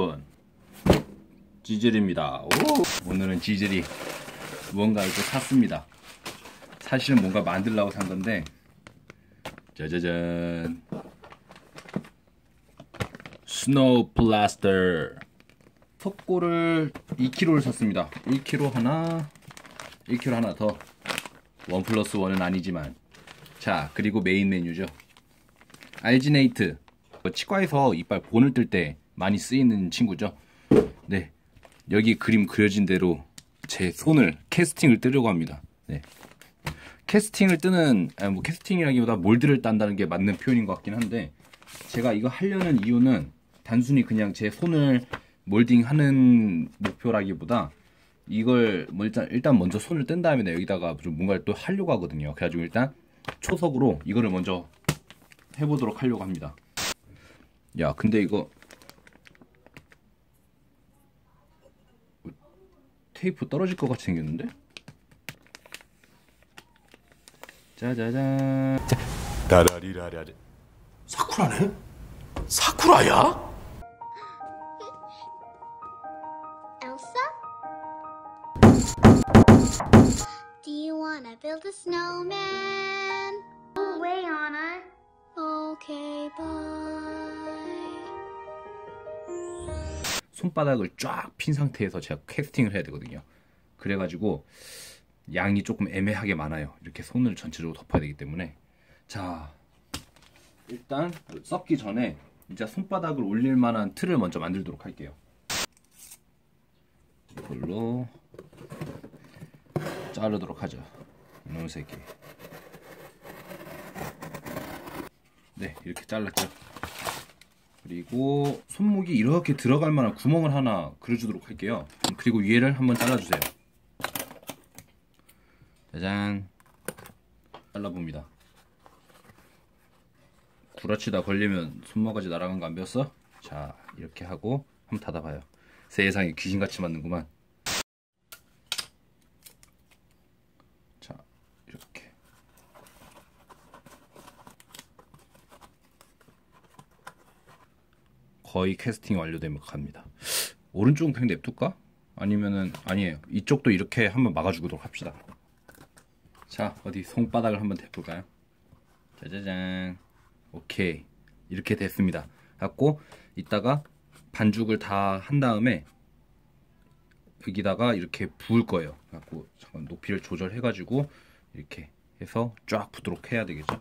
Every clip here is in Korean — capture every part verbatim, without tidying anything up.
여러분, 지즐입니다. 오! 오늘은 지즐이 무언가 이거 샀습니다. 사실은 뭔가 만들려고 산 건데, 짜자잔, 스노우 블라스터 속고를 이 킬로그램을 샀습니다. 일 킬로그램 하나, 일 킬로그램 하나 더. 원 플러스 원은 아니지만. 자, 그리고 메인 메뉴죠. 알지네이트. 치과에서 이빨 본을 뜰 때 많이 쓰이는 친구죠. 네, 여기 그림 그려진 대로 제 손을 캐스팅을 뜨려고 합니다. 네. 캐스팅을 뜨는, 아니 뭐 캐스팅이라기보다 몰드를 딴다는 게 맞는 표현인 것 같긴 한데, 제가 이거 하려는 이유는 단순히 그냥 제 손을 몰딩하는 목표라기보다 이걸 뭐 일단 일단 먼저 손을 뜬 다음에 여기다가 좀 뭔가를 또 하려고 하거든요. 그래가지고 일단 초석으로 이거를 먼저 해보도록 하려고 합니다. 야, 근데 이거 테이프 떨어질 것 같이 생겼는데? 짜자잔. 다라리라라리. 사쿠라네? 사쿠라야? Elsa? Do you wanna build a snowman? No way, Anna. Okay, bye. 손바닥을 쫙 핀 상태에서 제가 캐스팅을 해야 되거든요. 그래가지고 양이 조금 애매하게 많아요. 이렇게 손을 전체적으로 덮어야 되기 때문에. 자, 일단 썩기 전에 이제 손바닥을 올릴 만한 틀을 먼저 만들도록 할게요. 이걸로 자르도록 하죠. 이놈 새끼. 네, 이렇게 잘랐죠. 그리고 손목이 이렇게 들어갈 만한 구멍을 하나 그려주도록 할게요. 그리고 위에를 한번 잘라주세요. 짜잔. 잘라봅니다. 구라치다 걸리면 손모가지 날아간 거 안 배웠어? 자, 이렇게 하고 한번 닫아봐요. 세상에 귀신같이 맞는구만. 자, 이렇게. 거의 캐스팅 완료되면 갑니다. 오른쪽은 그냥 냅둘까? 아니면은 아니에요. 이쪽도 이렇게 한번 막아주도록 합시다. 자, 어디 손바닥을 한번 대볼까요? 짜자잔. 오케이, 이렇게 됐습니다. 갖고 이따가 반죽을 다 한 다음에 여기다가 이렇게 부을 거예요. 갖고 잠깐 높이를 조절해가지고 이렇게 해서 쫙 부도록 해야 되겠죠.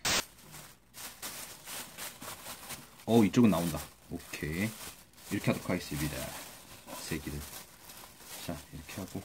어, 이쪽은 나온다. 오케이, 이렇게 하도록 하겠습니다. 새끼들. 자, 이렇게 하고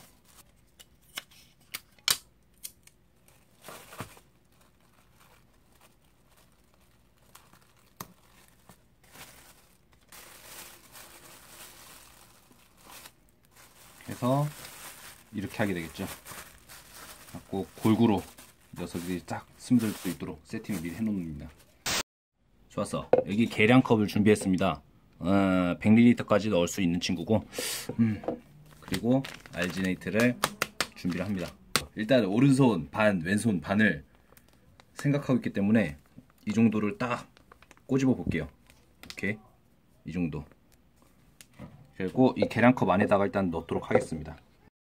해서 이렇게 하게 되겠죠. 갖고 골고루 녀석들이 딱 스며들 수 있도록 세팅을 미리 해놓습니다. 좋았어. 여기 계량컵을 준비했습니다. 어, 백 밀리리터까지 넣을 수 있는 친구고, 음, 그리고 알지네이트를 준비를 합니다. 일단 오른손 반, 왼손 반을 생각하고 있기 때문에 이 정도를 딱 꼬집어 볼게요. 오케이, 이 정도. 그리고 이 계량컵 안에다가 일단 넣도록 하겠습니다.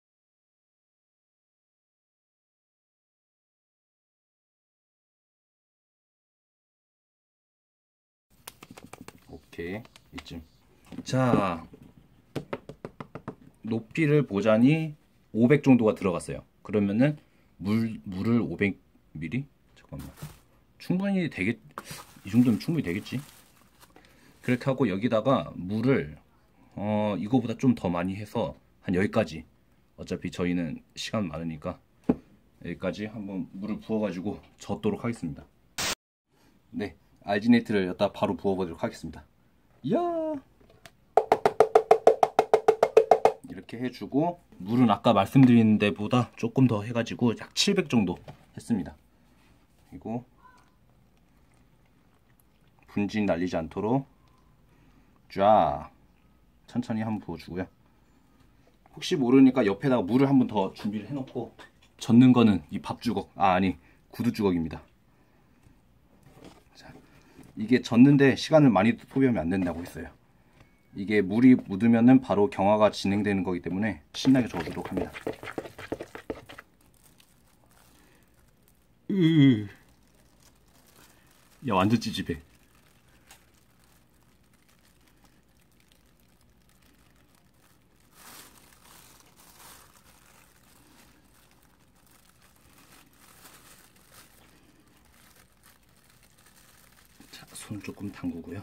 오케이, 이쯤. 자, 높이를 보자니 오백 정도가 들어갔어요. 그러면은 물, 물을 오백 밀리리터? 잠깐만, 충분히 되겠, 이 정도면 충분히 되겠지. 그렇게 하고 여기다가 물을 어, 이거보다 좀 더 많이 해서 한 여기까지, 어차피 저희는 시간 많으니까 여기까지 한번 물을 부어가지고 젓도록 하겠습니다. 네, 알지네이트를 여기다 바로 부어보도록 하겠습니다. 이야, 이렇게 해주고, 물은 아까 말씀드린 데보다 조금 더 해가지고 약 칠백 정도 했습니다. 그리고 분진 날리지 않도록 쫙 천천히 한번 부어주고요. 혹시 모르니까 옆에다가 물을 한번 더 준비를 해놓고, 젓는 거는 이 밥주걱, 아 아니 구두주걱입니다. 자, 이게 젓는데 시간을 많이 소비하면 안 된다고 했어요. 이게 물이 묻으면은 바로 경화가 진행되는 거기 때문에 신나게 저어주도록 합니다. 으... 야, 완전 찌집해. 자, 손 조금 담그고요.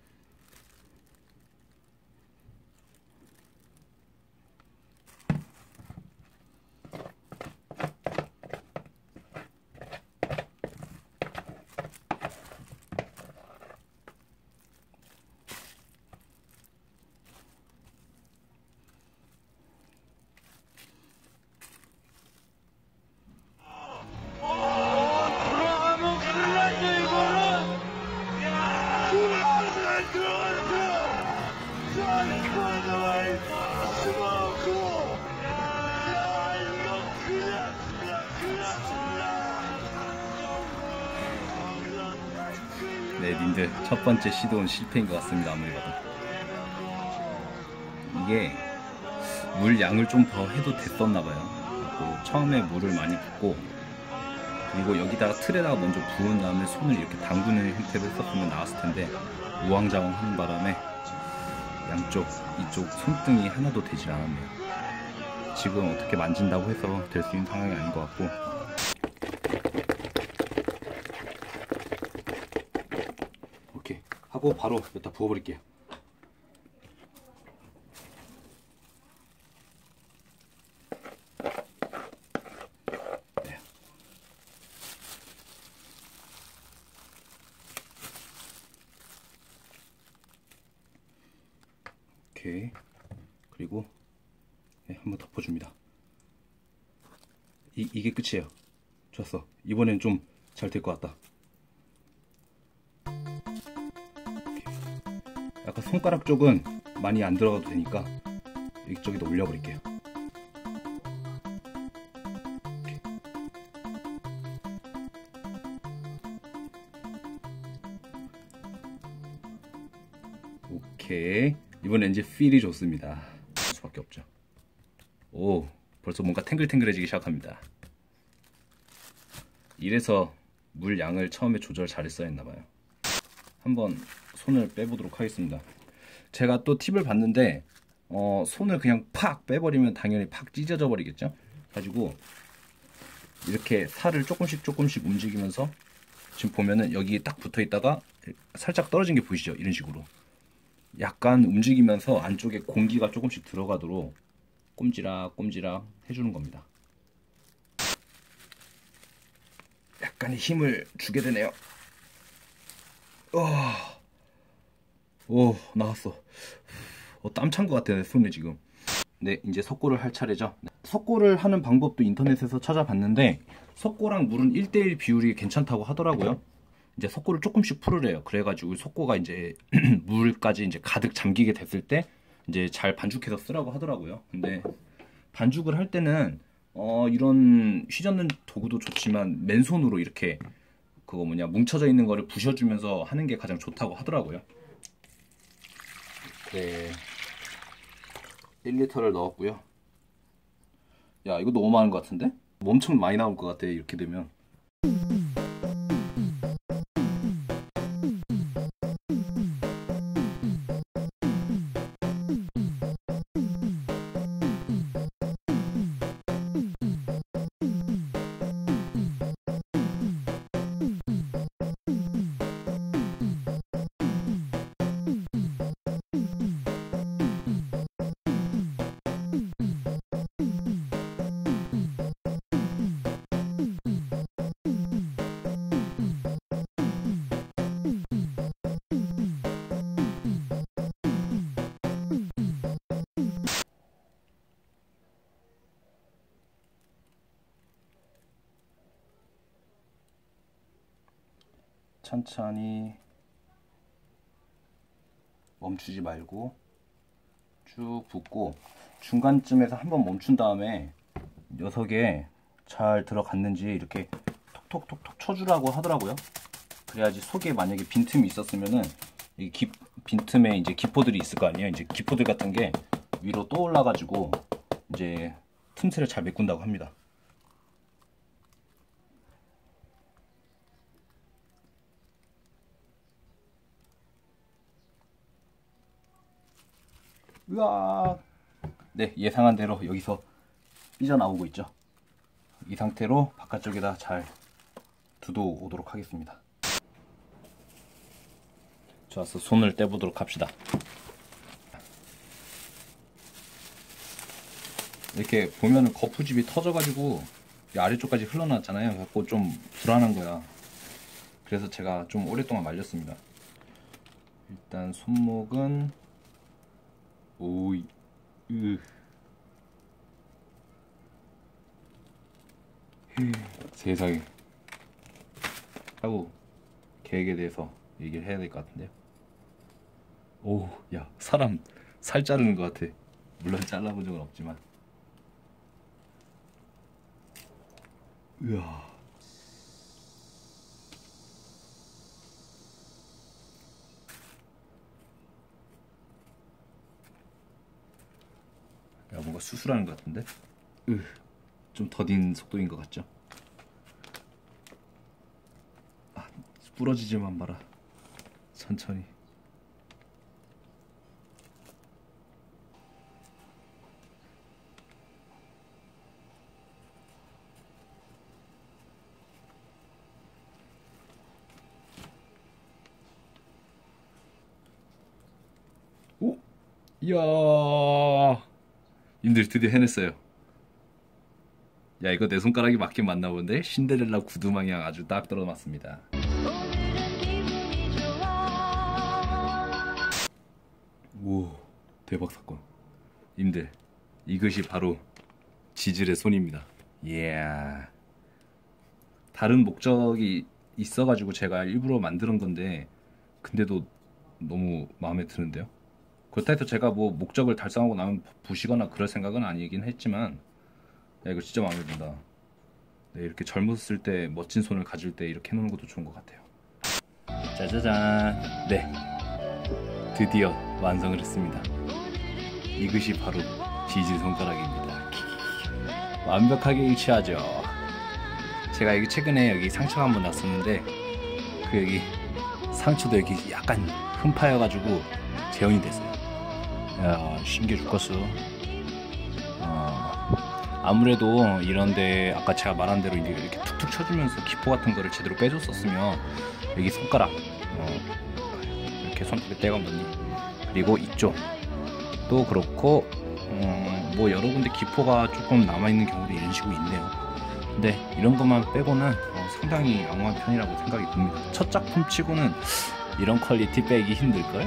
네, 님들 첫 번째 시도는 실패인 것 같습니다. 아무리 봐도 이게 물 양을 좀 더 해도 됐었나봐요. 처음에 물을 많이 붓고 그리고 여기다가 틀에다가 먼저 부은 다음에 손을 이렇게 담그는 형태로 했었으면 나왔을 텐데 우왕좌왕 하는 바람에 양쪽 이쪽 손등이 하나도 되질 않았네요. 지금 어떻게 만진다고 해서 될 수 있는 상황이 아닌 것 같고, 오케이 하고 바로 여기다 부어버릴게요. 네. 오케이. 그리고 네, 한번 덮어줍니다. 이, 이게 끝이에요. 좋았어. 이번엔 좀 잘 될 것 같다. 약간 손가락 쪽은 많이 안 들어가도 되니까 이쪽에도 올려버릴게요. 오케이. 이번엔 이제 필이 좋습니다. 수밖에 없죠. 오, 벌써 뭔가 탱글탱글해지기 시작합니다. 이래서 물 양을 처음에 조절 잘했어야 했나봐요. 한번 손을 빼보도록 하겠습니다. 제가 또 팁을 봤는데 어, 손을 그냥 팍 빼버리면 당연히 팍 찢어져 버리겠죠. 가지고 이렇게 살을 조금씩 조금씩 움직이면서 지금 보면은 여기에 딱 붙어 있다가 살짝 떨어진 게 보이시죠? 이런 식으로 약간 움직이면서 안쪽에 공기가 조금씩 들어가도록 꼼지락 꼼지락 해주는 겁니다. 약간의 힘을 주게 되네요. 어... 오, 나왔어. 어, 땀 찬 것 같아요, 손에 지금. 네, 이제 석고를 할 차례죠. 석고를 하는 방법도 인터넷에서 찾아봤는데 석고랑 물은 일 대 일 비율이 괜찮다고 하더라고요. 이제 석고를 조금씩 풀으래요. 그래가지고 석고가 이제 물까지 이제 가득 잠기게 됐을 때 이제 잘 반죽해서 쓰라고 하더라고요. 근데 반죽을 할 때는 어, 이런 휘젓는 도구도 좋지만 맨손으로 이렇게 그거 뭐냐 뭉쳐져 있는 거를 부셔주면서 하는 게 가장 좋다고 하더라고요. 네, 일 리터를 넣었고요. 야, 이거 너무 많은 것 같은데? 엄청 많이 나올 것 같아, 이렇게 되면. 천천히 멈추지 말고 쭉 붓고 중간쯤에서 한번 멈춘 다음에 녀석에 잘 들어갔는지 이렇게 톡톡톡톡 쳐주라고 하더라고요. 그래야지 속에 만약에 빈틈이 있었으면은 이 깊, 빈틈에 이제 기포들이 있을 거 아니에요. 이제 기포들 같은 게 위로 또 올라가지고 이제 틈새를 잘 메꾼다고 합니다. 으아. 네, 예상한 대로 여기서 삐져나오고 있죠. 이 상태로 바깥쪽에다 잘 두도 오도록 하겠습니다. 좋았어. 손을 떼보도록 합시다. 이렇게 보면은 거푸집이 터져가지고 이 아래쪽까지 흘러나왔잖아요. 그래서 좀 불안한 거야. 그래서 제가 좀 오랫동안 말렸습니다. 일단 손목은 오이 으 세상에 하고 계획에 대해서 얘기를 해야 될 것 같은데요. 오, 야, 사람 살 자르는 것 같아. 물론 잘라본 적은 없지만. 으아. 야, 뭔가 수술하는 것 같은데? 으, 좀 더딘 속도인 것 같죠? 아, 부러지지만 마라. 천천히. 오! 이야! 님들 드디어 해냈어요. 야, 이거 내 손가락이 맞긴 맞나 본데? 신데렐라 구두 방향 아주 딱 떨어맞습니다. 오, 대박 사건. 님들, 이것이 바로 지질의 손입니다. 이야. 다른 목적이 있어가지고 제가 일부러 만드는 건데, 근데도 너무 마음에 드는데요? 그렇다 해서 제가 뭐 목적을 달성하고 나면 부시거나 그럴 생각은 아니긴 했지만, 야, 이거 진짜 마음에 든다. 네, 이렇게 젊었을 때 멋진 손을 가질 때 이렇게 해놓는 것도 좋은 것 같아요. 짜자잔. 네, 드디어 완성을 했습니다. 이것이 바로 지질 손가락입니다. 완벽하게 일치하죠. 제가 여기 최근에 여기 상처가 한번 났었는데 그 여기 상처도 여기 약간 흠파여가지고 재현이 됐어요. 야, 신기해 죽겠어. 어, 아무래도 이런데 아까 제가 말한 대로 이렇게 툭툭 쳐주면서 기포 같은 거를 제대로 빼줬었으면 여기 손가락 어, 이렇게 손톱에 때가 없니? 그리고 이쪽도 그렇고 음, 뭐 여러 군데 기포가 조금 남아있는 경우도 이런 식으로 있네요. 근데 이런 것만 빼고는 어, 상당히 양호한 편이라고 생각이 듭니다. 첫 작품 치고는 이런 퀄리티 빼기 힘들걸?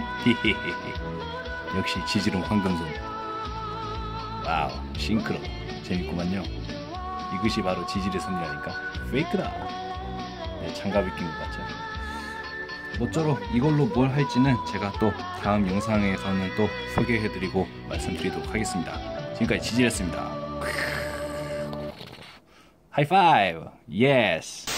역시 지질은 황금손. 와우, 싱크로 재밌구만요. 이것이 바로 지질의 손이라니까. 페이크다. 네, 장갑을 낀 것 같죠. 모쪼록 이걸로 뭘 할지는 제가 또 다음 영상에서는 또 소개해드리고 말씀드리도록 하겠습니다. 지금까지 지질했습니다. 하이파이브. 예스.